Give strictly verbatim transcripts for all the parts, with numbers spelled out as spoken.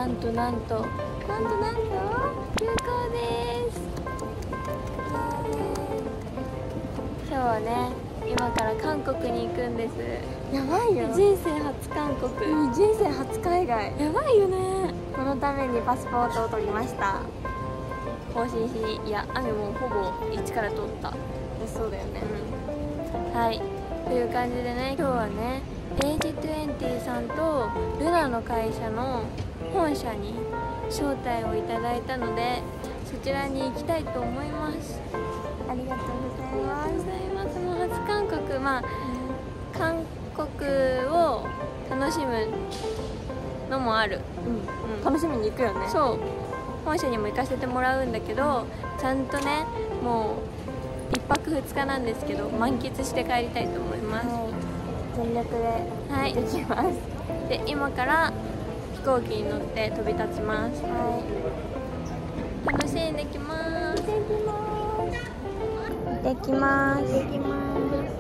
なんとなんとなんとなんと空港です。今日はね、今から韓国に行くんです。やばいよ。人生初韓国、うん、人生初海外。やばいよね。このためにパスポートを取りました。更新しに、いや、雨もほぼ一から取った。そうだよね、うん、はい、という感じでね、今日はねエイジにじゅうさんとルナの会社の本社に招待をいただいたので、そちらに行きたいと思います。ありがとうございます。ありがとうございます。もう初韓国、まあ、うん、韓国を楽しむのもある、うんうん、楽しみに行くよね。そう、本社にも行かせてもらうんだけど、ちゃんとね、もういっぱくふつかなんですけど、満喫して帰りたいと思います。はい、全力で行ってきます。はい、で、今から飛行機に乗って飛び立ちます。はい、楽しんできます。行ってきます。行ってきます。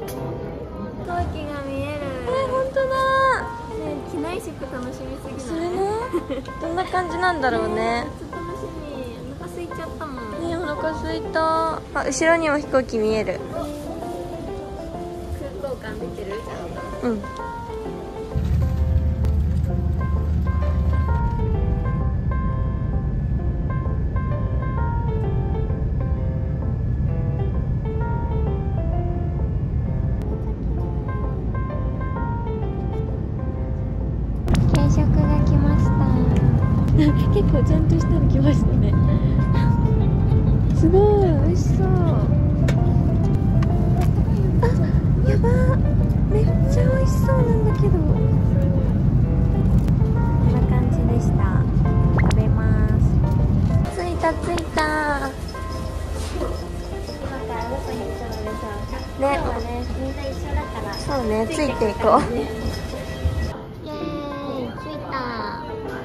飛行機が見える。え、本当だ。ね、機内食楽しみすぎない？それね。どんな感じなんだろうね。ちょっと楽しみ。お腹空いちゃったもん。ね、お腹空いた。あ、後ろにも飛行機見える。空港感出てる？うん。結構ちゃんとしたの来ましたね。すごい美味しそう。あ、やば、めっちゃ美味しそうなんだけど。こんな感じでした。食べます。着いた着いた。今からどこに行くのでしょうか。ね、今日はね、みんな一緒だから。そうね、ついていこう。イエーイ、着いた。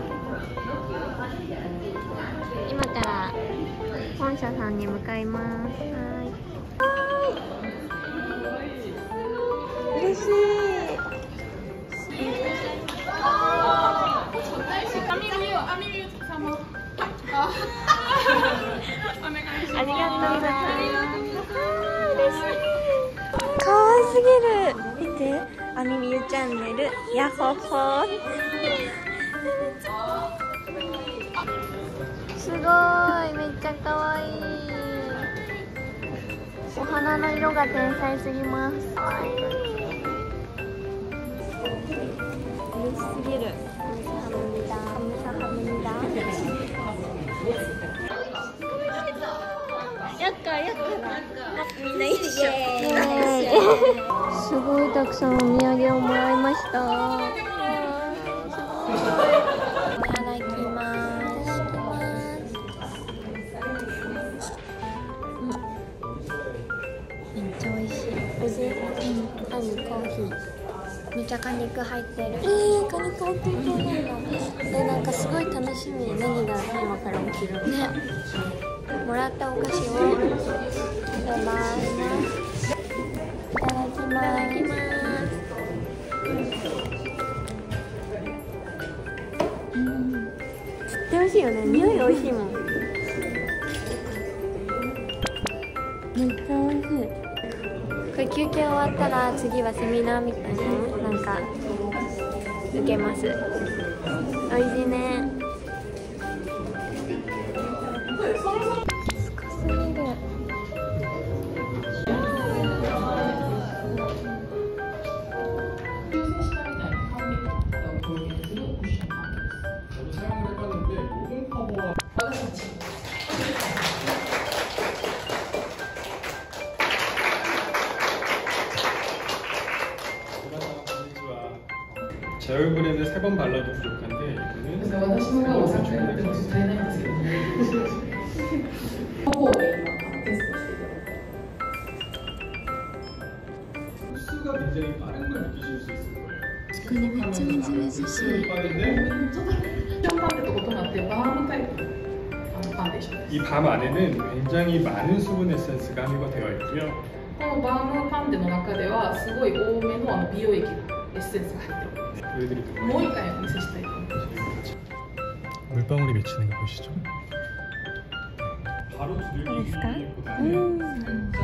今から本社さんに向かいます。はい。嬉しい。ありがとうございます。嬉しい。可愛すぎる。見て、あみみゆチャンネル、やっほっほ。すごい、めっちゃ可愛い。お花の色が天才すぎます。嬉しすぎる。カムサハムニダ。やっかやっかみんな一緒。すごいたくさんお土産をもらいました。コーヒーめっちゃ果肉入ってる。えー、果肉入ってるそうなんだ。で、なんかすごい楽しみ。何が今から起きるのね。もらったお菓子を食べます。いただきます。いただきます。うん、絶対美味しいよね。匂い美味しいもん。めっちゃ美味しい。これ休憩終わったら次はセミナーみたいなのなんか受けます。おいしいね。すごすぎる。 제 얼굴에는 세 번 발라도 부족한데 이거는 세 번 준비했어요. 흡수가 굉장히 빠른 걸 느끼실 수 있을 거예요. これめっちゃみずみずしい。 이 밤 안에는 굉장히 많은 수분 에센스가 함유되어 있고요. このバームパンデの中ではすごい多めのあの美容液がエッセンスが入ってる。もう一回お見せしたいと思います。 물방울이 맺히는 거 보이시죠? 바로 두들기기보다는 음.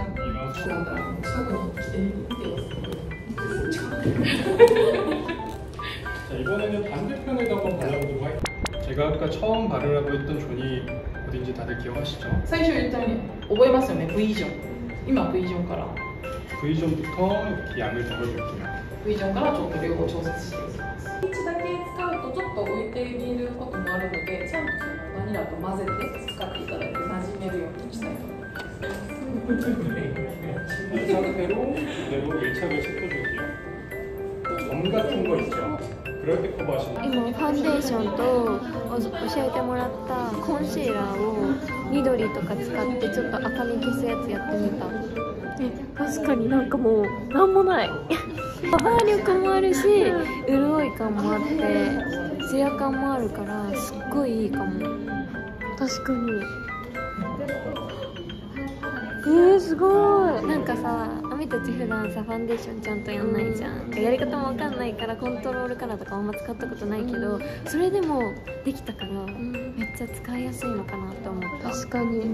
자, 이번에는 반대편에도 한번 발라보도록 할게요. 제가 아까 처음 바르라고 했던 존이 어딘지 다들 기억하시죠? 最初言ったように覚えますよね。 V ジョン。今 V ジョンから V존부터 이렇게 양을 적어줄게요. V ジョンからちょっと両方調節していきます。位置だけ使うとちょっと浮いていることもあるので、ちゃんとそのバニラと混ぜて使っていただいて馴染めるようにしたいと思います。 이 상태로 그대로 일 차를 시켜줄게요. 점 같은 거 있죠? 그럴 때 커버하시면 今ファンデーションとお教えてもらったコンシーラーを緑とか使ってちょっと赤み消すやつやってみた。え、確かになんかもうなんもないカバー力もあるし潤い感もあってツヤ感もあるからすっごいいいかも。確かに。えー、すごい。なんかさ、あみたち普段さファンデーションちゃんとやんないじゃん。やり方もわかんないからコントロールカラーとかあんま使ったことないけど、それでもできたから、うん、めっちゃ使いやすいのかなって思った。確かに、うん、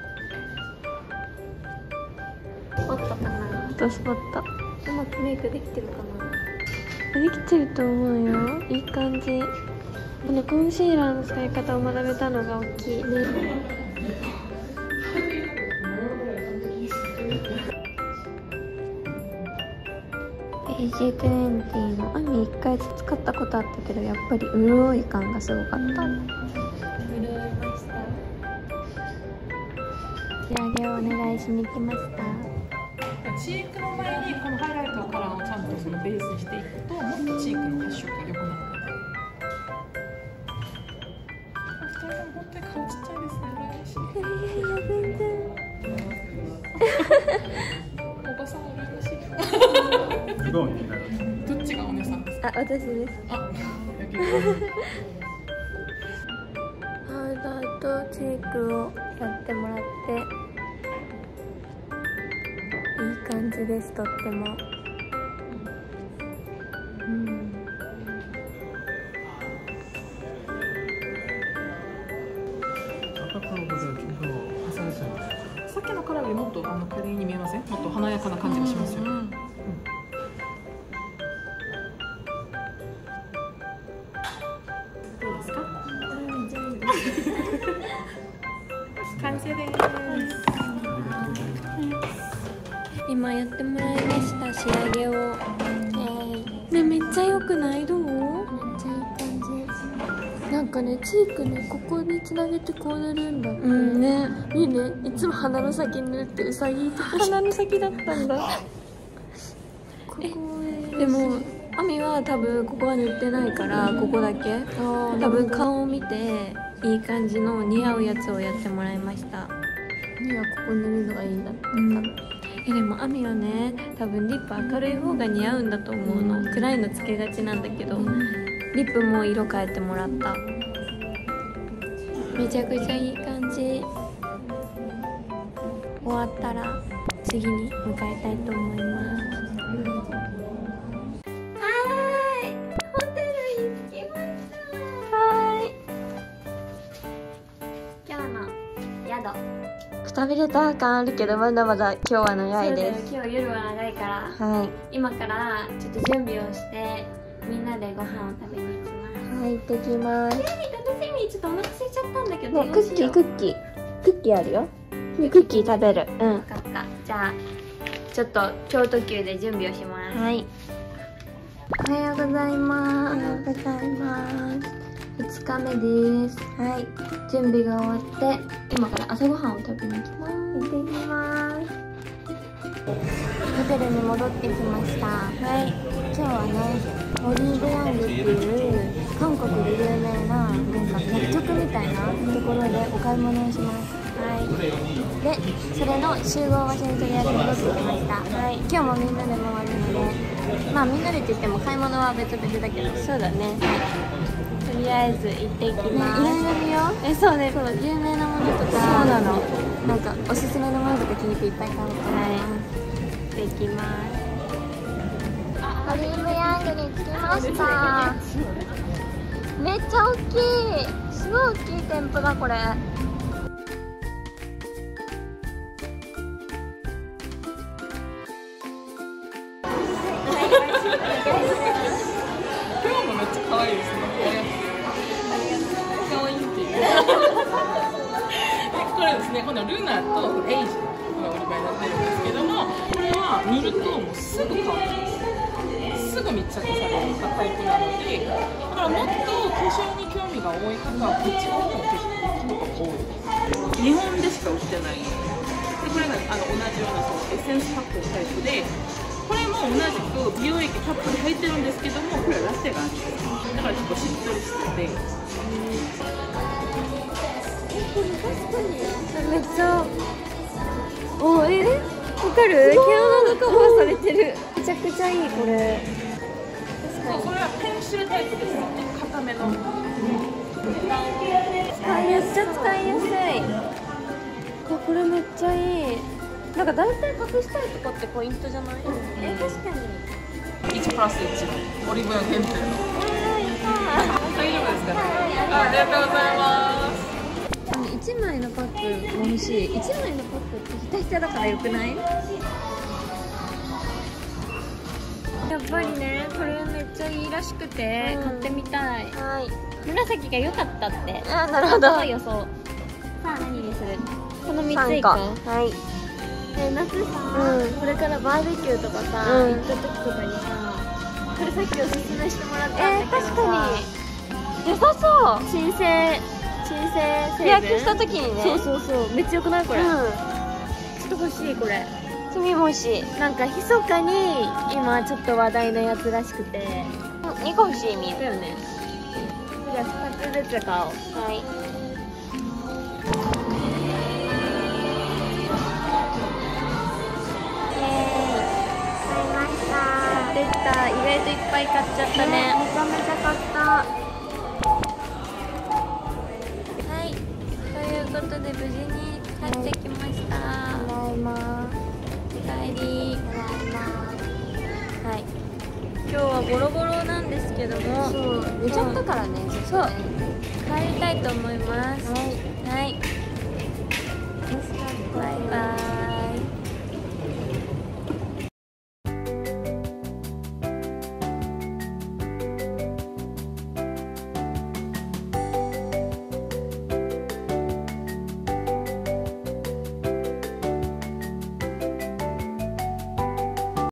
スポットかな。あとスポットうまくメイクできてるかな。できてると思うよ。いい感じ。このコンシーラーの使い方を学べたのが大きいね。エージートゥエンティー のアミいっかい使ったことあったけどやっぱり潤い感がすごかった。潤いました。仕上げをお願いしに来ました。 チークの前にこのハイライトカラーをちゃんとそのベースにしていくともっとチークの発色が良くなるので。ふたりとも本当に顔ちっちゃいですね。羨ましい。 いやいや全然おばさん羨ましい。 누가 언니나요? どっちがお姉さんですか？ あ、私です。 あ、 ハイライトチークをやってもらっていい感じです。とっても、うん、 아까 거보다 좀 더 화사하지 さっきのカラーよりもっとあの可憐に見えません？もっと華やかな感じがしますよ。 うんうん、 どうですか？完成です。 今やってもらいました仕上げを。ね、めっちゃ良くない？どう？めっちゃいい感じ。なんかね、チークね、ここにつなげてこう塗るんだって。うんね。いいね。いつも鼻の先に塗ってウサギとか鼻の先だったんだ。ここへ。でもアミは多分ここは塗ってないからここだけ。多分顔を見ていい感じの似合うやつをやってもらいました。にはここ塗るのがいいんだって。うん、えでもアミはね、多分リップ明るい方が似合うんだと思うの。暗いのつけがちなんだけど、リップも色変えてもらった。めちゃくちゃいい感じ。終わったら次に向かいたいと思います。はい、ホテルに着きました。はい、今日の宿くたびれた感あるけどまだまだ今日は長いです。今日夜は長いから、はい、今からちょっと準備をしてみんなでご飯を食べに行きます。はい、行ってきます。楽しみ。ちょっとお腹空いちゃったんだけど、ね、クッキークッキークッキーあるよ。クッキー食べる。うん、分かった。じゃあちょっと超特急で準備をします。はい、おはようございます。おはようございます。ふつかめです。はい、準備が終わって今から朝ごはんを食べに行きます。行ってきます。ホテルに戻ってきました。はい、今日はね、オリーブヤングっていう韓国で有名ななんか薬局みたいなところでお買い物をします。はい、でそれの集合場所にとりあえず戻ってきました。はい、今日もみんなで回るので、まあみんなでって言っても買い物は別々だけど、そうだね、とりあえず行ってきます。いろいろ見よう。え、そうね、そう、有名なものとか、そうなの、なんかおすすめのものとか気に入っていっぱい買おうと思います。行ってきます。オリーブヤングに着きました。めっちゃ大きい。すすごい大きい店舗だこれ。 今日もめっちゃ可愛いですね。可愛いっていう。これですね、このルナとエイジの売り場になってるんですけども、これは塗るともうすぐ乾きます。すぐ密着されるタイプなので、だからもっと化粧に興味が多い方はこっちの方が結構多いです。日本でしか売ってない。でこれがあの同じようなそのエッセンスパックのタイプで。これも同じく美容液たっぷり入ってるんですけども、これはラテがあるんです。だから結構しっとりしてて、 確かにめっちゃおえわかる？毛穴がカバーされてる。めちゃくちゃいいこれ。 そうこれはペンシルタイプです。硬めの。 使いやすい。めっちゃ使いやすい。あこれめっちゃいい。なんか大体隠したいとこってポイントじゃない？え確かに。 いちプラスいちのオリーブオイル限定の。大丈夫ですかね？ありがとうございます。 いちまいのパックも欲しい。いちまいのパックってひたひただからよくない？やっぱりねこれめっちゃいいらしくて、うん、買ってみたい。はい。紫が良かったって。あなるほど。予想。さあ何にする？このみっついこう。はい。で夏さ、うん、これからバーベキューとかさ、うん、行った時とかにさ、これさっきおすすめしてもらったんだけどさ、えー、確かに良さそう。鎮静鎮静成分日焼けした時にね。そうそうそうめっちゃよくないこれ、うん、ちょっと欲しいこれ。君も欲しい。なんか密かに今ちょっと話題のやつらしくて、うん、にこ欲しいみだよね。じゃあふたつずつ買おう。はい。できた。意外といっぱい買っちゃったね。ねめちゃめちゃ買った。はい。ということで無事に帰ってきました。ただいま。お帰り。ただいま。はい。今日はボロボロなんですけども。そう。寝ちゃったからね。そう。帰りたいと思います。はい。はい。バイバイ。